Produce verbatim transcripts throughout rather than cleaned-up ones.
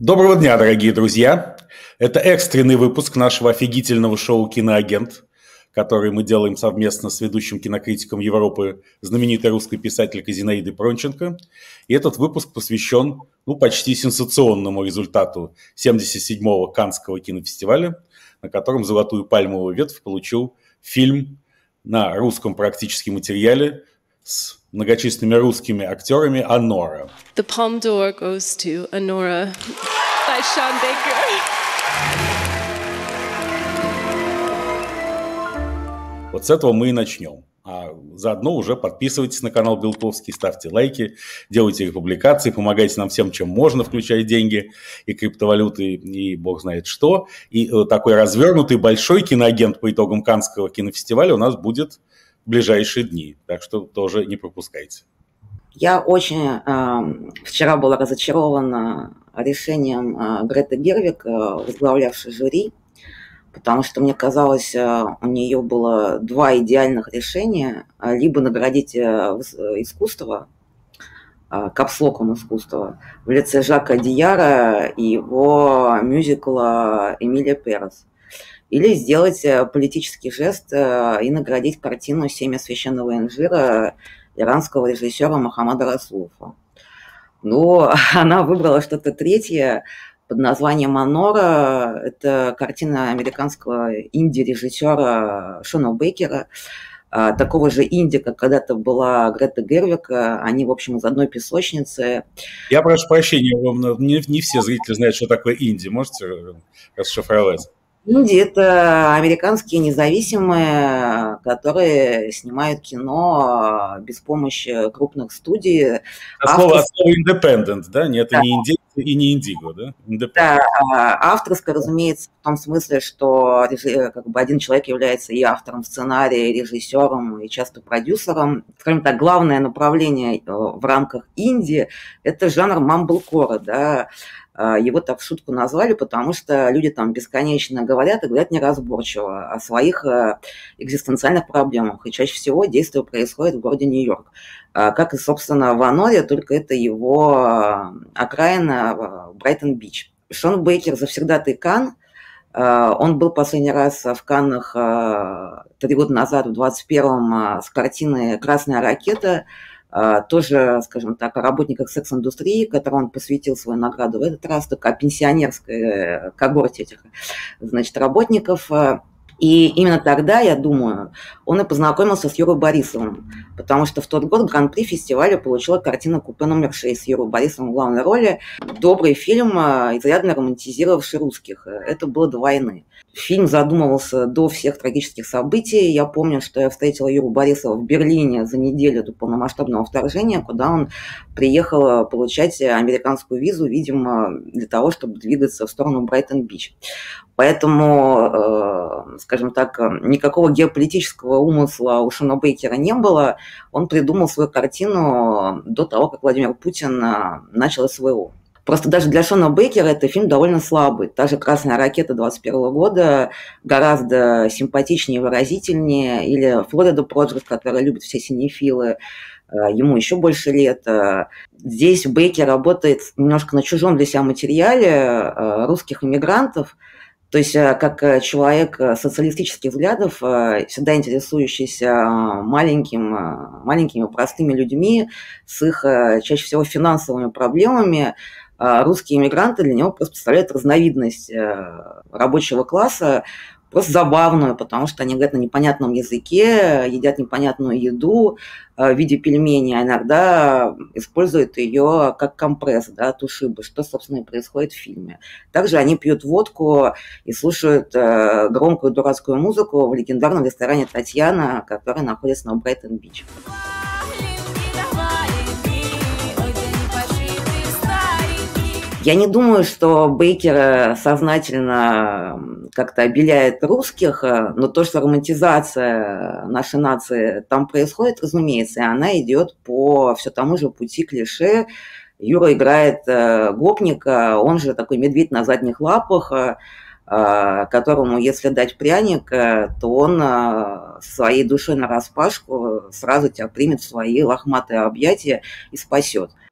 Доброго дня, дорогие друзья! Это экстренный выпуск нашего офигительного шоу «Киноагент», который мы делаем совместно с ведущим кинокритиком Европы, знаменитой русской писателькой Зинаидой Пронченко. И этот выпуск посвящен ну, почти сенсационному результату семьдесят седьмого Каннского кинофестиваля, на котором «Золотую пальмовую ветвь» получил фильм на русском практически материале с многочисленными русскими актерами «Анора». The Palme d'Or goes to Anora by Sean Baker. Вот с этого мы и начнем. А заодно уже подписывайтесь на канал Белковский, ставьте лайки, делайте публикации, помогайте нам всем, чем можно, включая деньги и криптовалюты, и бог знает что. И такой развернутый большой киноагент по итогам Каннского кинофестиваля у нас будет в ближайшие дни. Так что тоже не пропускайте. Я очень э, вчера была разочарована решением э, Греты Гервиг, э, возглавлявшей жюри, потому что мне казалось, э, у нее было два идеальных решения: либо наградить э, искусство, э, капслоком искусства, в лице Жака Дияра и его мюзикла «Эмилия Перес», или сделать политический жест э, и наградить картину «Семя священного инжира» иранского режиссера Мохаммада Расулова. Но она выбрала что-то третье под названием «Анора». Это картина американского инди-режиссера Шона Бейкера, такого же инди, как когда-то была Грета Гервиг. Они, в общем, из одной песочницы. Я прошу прощения, не, не все зрители знают, что такое инди. Можете расшифровать? Инди – это американские независимые, которые снимают кино без помощи крупных студий. От слова, от слова independent, да? Нет, да. Это не индейцы и не индиго, да? Independent. Да, авторское, разумеется, в том смысле, что как бы один человек является и автором сценария, и режиссером, и часто продюсером. Скажем так, главное направление в рамках инди – это жанр мамблкора, да. Его так в шутку назвали, потому что люди там бесконечно говорят и говорят неразборчиво о своих экзистенциальных проблемах. И чаще всего действие происходит в городе Нью-Йорк. Как и, собственно, в «Аноре», только это его окраина Брайтон-Бич. Шон Бейкер завсегдатый Канн. Он был последний раз в Каннах три года назад, в двадцать первом, с картиной «Красная ракета», тоже, скажем так, о работниках секс-индустрии, которой он посвятил свою награду в этот раз, только о пенсионерской когорте этих, значит, работников. И именно тогда, я думаю, он и познакомился с Юрой Борисовым, потому что в тот год гран-при фестиваля получила картина «Купе номер шесть» с Юрой Борисовым в главной роли. Добрый фильм, изрядно романтизировавший русских. Это было до войны. Фильм задумывался до всех трагических событий. Я помню, что я встретила Юру Борисова в Берлине за неделю до полномасштабного вторжения, куда он приехал получать американскую визу, видимо, для того, чтобы двигаться в сторону Брайтон-Бич. Поэтому, скажем так, никакого геополитического умысла у Шона Бейкера не было. Он придумал свою картину до того, как Владимир Путин начал СВО. Просто даже для Шона Бейкера это фильм довольно слабый. Та же «Красная ракета» двадцать первого года гораздо симпатичнее и выразительнее. Или «Флорида Проджект», который любят все синефилы, ему еще больше лет. Здесь Бейкер работает немножко на чужом для себя материале русских иммигрантов. То есть как человек социалистических взглядов, всегда интересующийся маленьким, маленькими простыми людьми с их чаще всего финансовыми проблемами, русские иммигранты для него просто представляют разновидность рабочего класса, просто забавную, потому что они говорят на непонятном языке, едят непонятную еду в виде пельменей, а иногда используют ее как компресс, да, от ушиба, что, собственно, и происходит в фильме. Также они пьют водку и слушают громкую дурацкую музыку в легендарном ресторане «Татьяна», который находится на Брайтон-Бич. Я не думаю, что Бейкер сознательно как-то обеляет русских, но то, что романтизация нашей нации там происходит, разумеется, и она идет по все тому же пути клише. Юра играет гопника, он же такой медведь на задних лапах, которому, если дать пряник, то он своей душой нараспашку сразу тебя примет в свои лохматые объятия и спасет.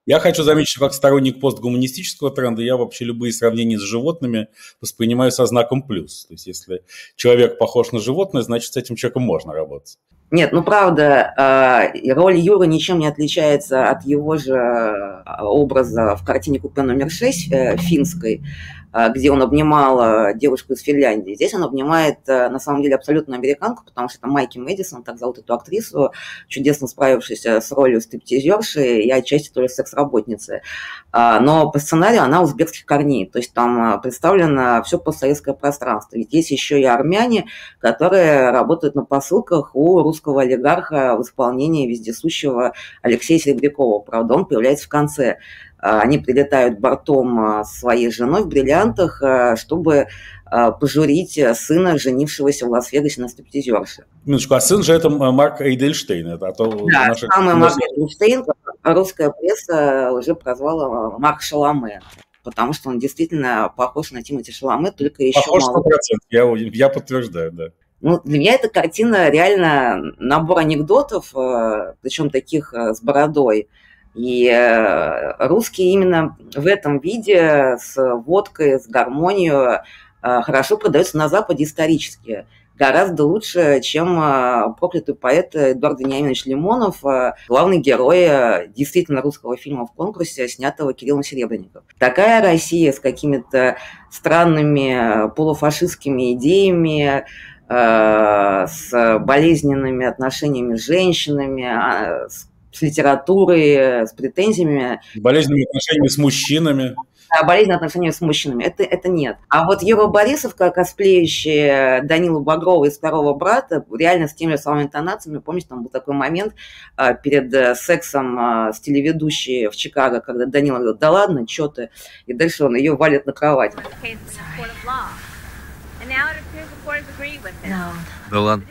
Я хочу заметить, что как сторонник постгуманистического тренда я вообще любые сравнения с животными воспринимаю со знаком плюс. То есть если человек похож на животное, значит, с этим человеком можно работать. Нет, ну правда, роль Юры ничем не отличается от его же образа в картине «Купе номер шесть» финской, где он обнимал девушку из Финляндии. Здесь он обнимает, на самом деле, абсолютно американку, потому что это Майки Мэдисон, так зовут эту актрису, чудесно справившуюся с ролью стриптизерши и отчасти тоже секс-работницы. Но по сценарию она узбекских корней, то есть там представлено все постсоветское пространство. Ведь есть еще и армяне, которые работают на посылках у русского олигарха в исполнении вездесущего Алексея Серебрякова. Правда, он появляется в конце. Они прилетают бортом с своей женой в бриллиантах, чтобы пожурить сына, женившегося в Лас-Вегасе на стриптизерше. Минуточку, а сын же это Марк Эйдельштейн. Это, а то да, наши... самый Марк Эйдельштейн, русская пресса уже прозвала Марк Шаломе, потому что он действительно похож на Тимоти Шаломе, только еще похож мало. сто процентов, я, я подтверждаю, да. Ну, для меня эта картина реально набор анекдотов, причем таких с бородой. И русские именно в этом виде с водкой, с гармонией хорошо продаются на Западе исторически. Гораздо лучше, чем проклятый поэт Эдуард Вениаминович Лимонов, главный герой действительно русского фильма в конкурсе, снятого Кириллом Серебренником. Такая Россия с какими-то странными полуфашистскими идеями, с болезненными отношениями с женщинами, с с литературой, с претензиями. Болезненными отношениями с мужчинами. Да, болезненными отношениями с мужчинами. Это, это нет. А вот Юра Борисов, как косплеящий Данилу Багрова из «Второго брата», реально с теми же самыми интонациями. Помните, там был такой момент перед сексом с телеведущей в Чикаго, когда Данила говорит: да ладно, что ты? И дальше он ее валит на кровать. Да ладно,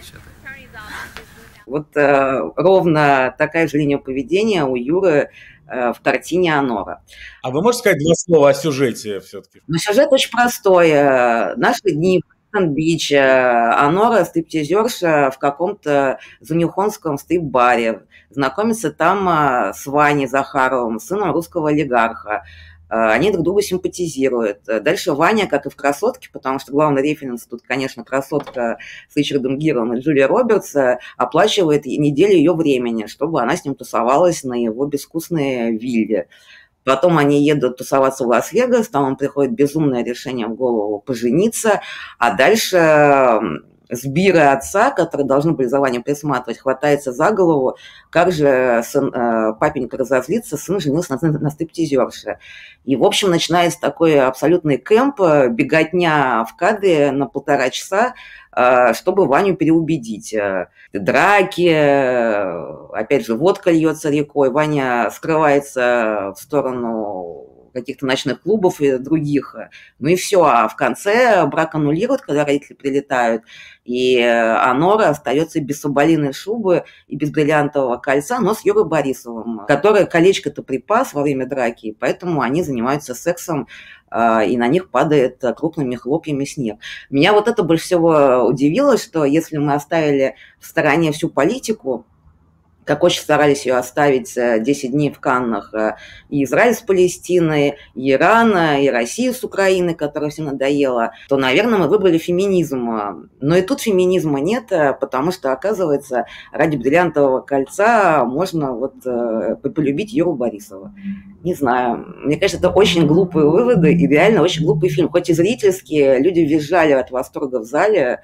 Вот э, ровно такая же линия поведения у Юры э, в картине «Анора». А вы можете сказать два слова о сюжете все-таки? Ну, сюжет очень простой. Наши дни в Бич, Анора, стриптизерша в каком-то занюхонском стрип-баре. Знакомится там с Ваней Захаровым, сыном русского олигарха. Они друг другу симпатизируют. Дальше Ваня, как и в «Красотке», потому что главный референс тут, конечно, «Красотка» с Ричардом Гиром и Джулией Робертс, оплачивает неделю ее времени, чтобы она с ним тусовалась на его безвкусной вилле. Потом они едут тусоваться в Лас-Вегас, там он приходит безумное решение в голову пожениться, а дальше сбиры отца, которые должны были за Ваней присматривать, хватается за голову, как же сын, папенька разозлится, сын женился на, на стриптизерше. И, в общем, начинается такой абсолютный кэмп, беготня в кадре на полтора часа, чтобы Ваню переубедить. Драки, опять же, водка льется рекой, Ваня скрывается в сторону каких-то ночных клубов и других. Ну и все. А в конце брак аннулируют, когда родители прилетают, и Анора остается без соболиной шубы и без бриллиантового кольца, но с Юрой Борисовым, который колечко-то припас во время драки, и поэтому они занимаются сексом, и на них падает крупными хлопьями снег. Меня вот это больше всего удивило, что если мы оставили в стороне всю политику, как очень старались ее оставить десять дней в Каннах, и Израиль с Палестиной, и Иран, и Россия с Украиной, которая всем надоела, то, наверное, мы выбрали феминизм. Но и тут феминизма нет, потому что, оказывается, ради бриллиантового кольца можно вот полюбить Юру Борисова. Не знаю, мне кажется, это очень глупые выводы и реально очень глупый фильм. Хоть и зрительские, люди визжали от восторга в зале,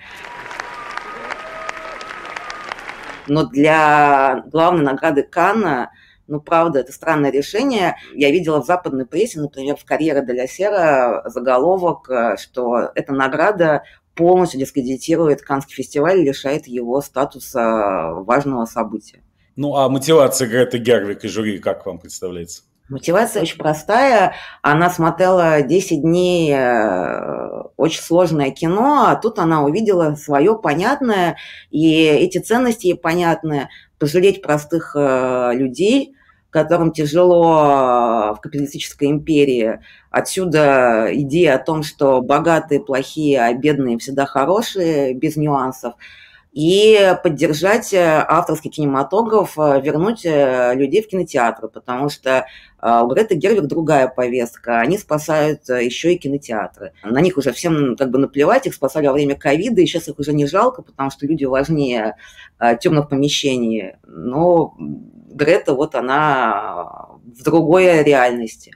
но для главной награды Канна, ну, правда, это странное решение. Я видела в западной прессе, например, в «Карьере де ля Сера» заголовок, что эта награда полностью дискредитирует Каннский фестиваль и лишает его статуса важного события. Ну, а мотивация Греты Гервиг и жюри, как вам представляется? Мотивация очень простая. Она смотрела десять дней очень сложное кино, а тут она увидела свое понятное, и эти ценности ей понятны. Пожалеть простых людей, которым тяжело в капиталистической империи. Отсюда идея о том, что богатые плохие, а бедные всегда хорошие, без нюансов. и поддержать авторский кинематограф, вернуть людей в кинотеатры, потому что у Греты Гервиг другая повестка. Они спасают еще и кинотеатры. На них уже всем как бы наплевать, их спасали во время ковида, и сейчас их уже не жалко, потому что люди важнее темных помещений. Но Грета, вот она в другой реальности.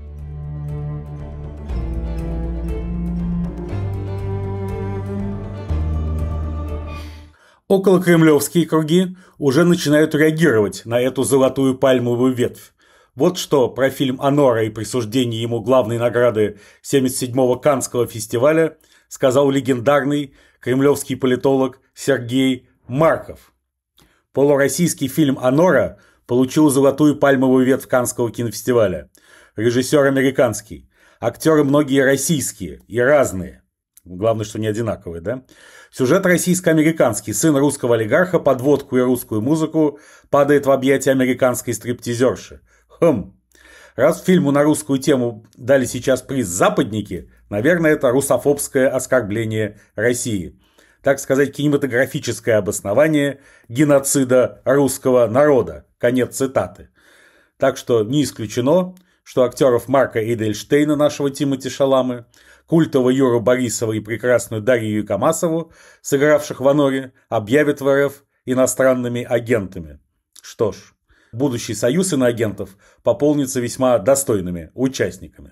Околокремлевские круги уже начинают реагировать на эту золотую пальмовую ветвь. Вот что про фильм «Анора» и присуждение ему главной награды семьдесят седьмого Каннского фестиваля сказал легендарный кремлевский политолог Сергей Марков. Полуроссийский фильм «Анора» получил золотую пальмовую ветвь Каннского кинофестиваля. Режиссер американский, актеры многие российские и разные. Главное, что не одинаковые, да? Сюжет российско-американский. Сын русского олигарха под водку и русскую музыку падает в объятия американской стриптизерши. Хм. Раз фильму на русскую тему дали сейчас приз «Западники», наверное, это русофобское оскорбление России. Так сказать, кинематографическое обоснование геноцида русского народа. Конец цитаты. Так что не исключено, что актеров Марка Эйдельштейна, нашего Тимоти Шаламы, культового Юру Борисова и прекрасную Дарью Юкамасову, сыгравших в «Аноре», объявят в эр эф иностранными агентами. Что ж, будущий союз иноагентов пополнится весьма достойными участниками.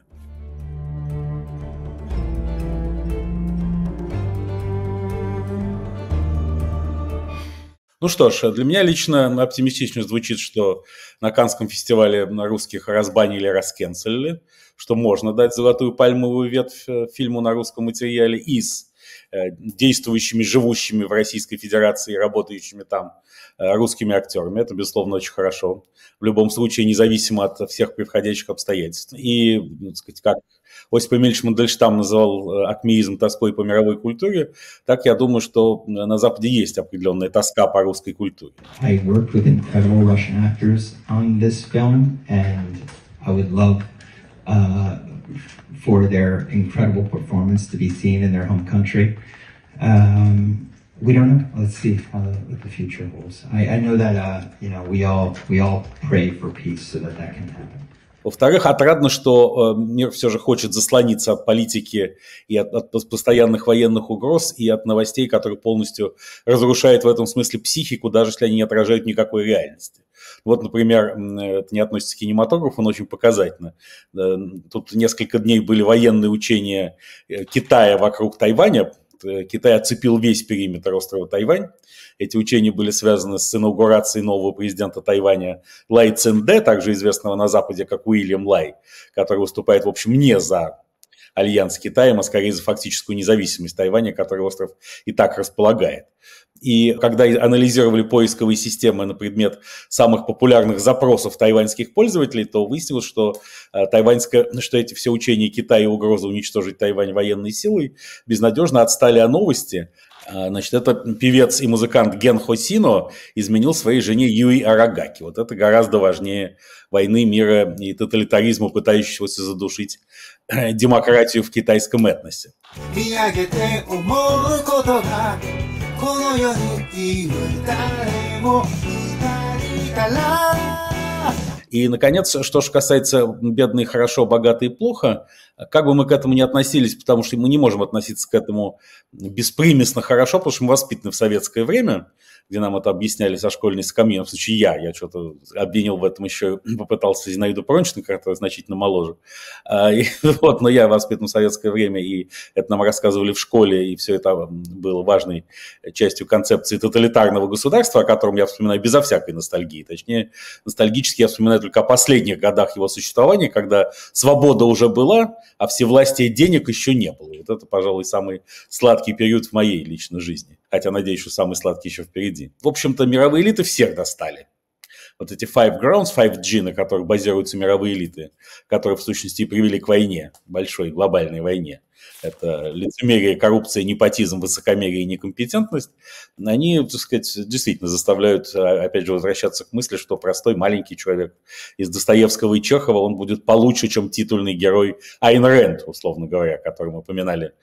Ну что ж, для меня лично оптимистично звучит, что на Каннском фестивале русских разбанили, раскенселили, что можно дать золотую пальмовую ветвь фильму на русском материале и с действующими, живущими в Российской Федерации, работающими там русскими актерами. Это, безусловно, очень хорошо. В любом случае, независимо от всех приходящих обстоятельств. И, так сказать, как Осип Эмильевич Мандельштам называл акмеизм тоской по мировой культуре, так я думаю, что на Западе есть определенная тоска по русской культуре. I worked with incredible Russian actors on this film, and I would love uh, for their incredible performance to be seen in their home country. Um, we don't know. Let's see how the, what the future holds. I, I know that uh, you know we all we all pray for peace so that that can happen. Во-вторых, отрадно, что мир все же хочет заслониться от политики и от, от постоянных военных угроз, и от новостей, которые полностью разрушают в этом смысле психику, даже если они не отражают никакой реальности. Вот, например, это не относится к кинематографу, но очень показательно. Тут несколько дней были военные учения Китая вокруг Тайваня. Китай оцепил весь периметр острова Тайвань. Эти учения были связаны с инаугурацией нового президента Тайваня Лай Цзиньде, также известного на Западе как Уильям Лай, который выступает, в общем, не за альянс с Китаем, а скорее за фактическую независимость Тайваня, который остров и так располагает. И когда анализировали поисковые системы на предмет самых популярных запросов тайваньских пользователей, то выяснилось, что, тайваньское, что эти все учения Китая и угроза уничтожить Тайвань военной силой безнадежно отстали от новости. Значит, это певец и музыкант Ген Хосино изменил своей жене Юи Арагаки. Вот это гораздо важнее войны, мира и тоталитаризма, пытающегося задушить демократию в китайском этносе. И, наконец, что же касается бедные хорошо, богатые плохо, как бы мы к этому ни относились, потому что мы не можем относиться к этому беспримесно хорошо, потому что мы воспитаны в советское время, где нам это объясняли со школьной скамьи, в случае я, я что-то обвинил в этом еще, попытался Зинаиду Пронченко, которая значительно моложе. И, вот, но я воспитан в советское время, и это нам рассказывали в школе, и все это было важной частью концепции тоталитарного государства, о котором я вспоминаю безо всякой ностальгии. Точнее, ностальгически я вспоминаю только о последних годах его существования, когда свобода уже была, а всевластия денег еще не было. Вот это, пожалуй, самый сладкий период в моей личной жизни. Хотя, надеюсь, что самый сладкий еще впереди. В общем-то, мировые элиты всех достали. Вот эти Five Grounds, пять джи, на которых базируются мировые элиты, которые, в сущности, привели к войне, большой глобальной войне. это лицемерие, коррупция, непотизм, высокомерие и некомпетентность, они, так сказать, действительно заставляют, опять же, возвращаться к мысли, что простой маленький человек из Достоевского и Чехова, он будет получше, чем титульный герой Айн Рэнд, условно говоря, который мы упоминали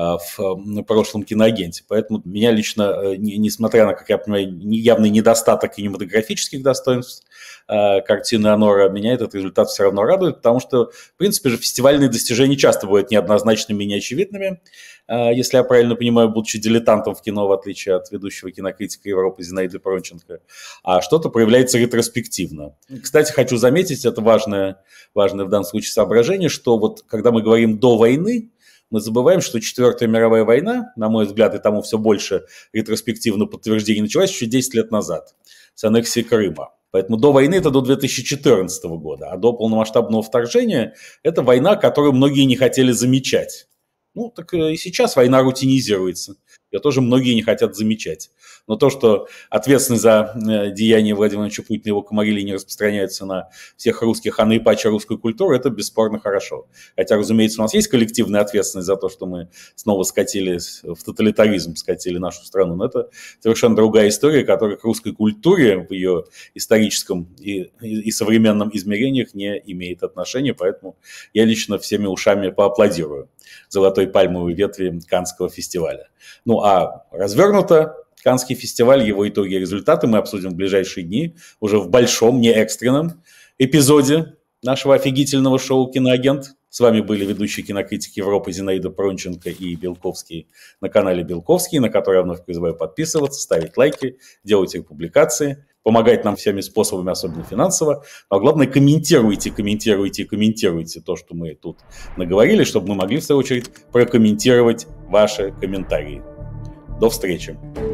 в прошлом киноагенте. Поэтому меня лично, несмотря на, как я понимаю, явный недостаток кинематографических достоинств картины Онора, меня этот результат все равно радует, потому что, в принципе же, фестивальные достижения часто бывают неоднозначными и неочевидными. Если я правильно понимаю, будучи дилетантом в кино, в отличие от ведущего кинокритика Европы Зинаиды Пронченко, а что-то проявляется ретроспективно. Кстати, хочу заметить, это важное, важное в данном случае соображение, что вот когда мы говорим «до войны», мы забываем, что Четвертая мировая война, на мой взгляд, и тому все больше ретроспективно подтверждений, началась еще десять лет назад с аннексией Крыма. Поэтому до войны это до две тысячи четырнадцатого года, а до полномасштабного вторжения это война, которую многие не хотели замечать. Ну, так и сейчас война рутинизируется. Ее тоже многие не хотят замечать. Но то, что ответственность за деяния Владимира Владимировича Путина и его комарили не распространяется на всех русских, а наипаче русскую культуру, это бесспорно хорошо. Хотя, разумеется, у нас есть коллективная ответственность за то, что мы снова скатили в тоталитаризм, скатили нашу страну. Но это совершенно другая история, которая к русской культуре в ее историческом и, и, и современном измерениях не имеет отношения. Поэтому я лично всеми ушами поаплодирую золотой пальмовой ветви Каннского фестиваля. Ну а развернуто Каннский фестиваль, его итоги и результаты мы обсудим в ближайшие дни, уже в большом, не экстренном эпизоде нашего офигительного шоу «Киноагент». С вами были ведущие кинокритики Европы Зинаида Пронченко и Белковский на канале Белковский, на который я вновь призываю подписываться, ставить лайки, делать републикации, помогать нам всеми способами, особенно финансово. А главное, комментируйте, комментируйте, комментируйте то, что мы тут наговорили, чтобы мы могли, в свою очередь, прокомментировать ваши комментарии. До встречи.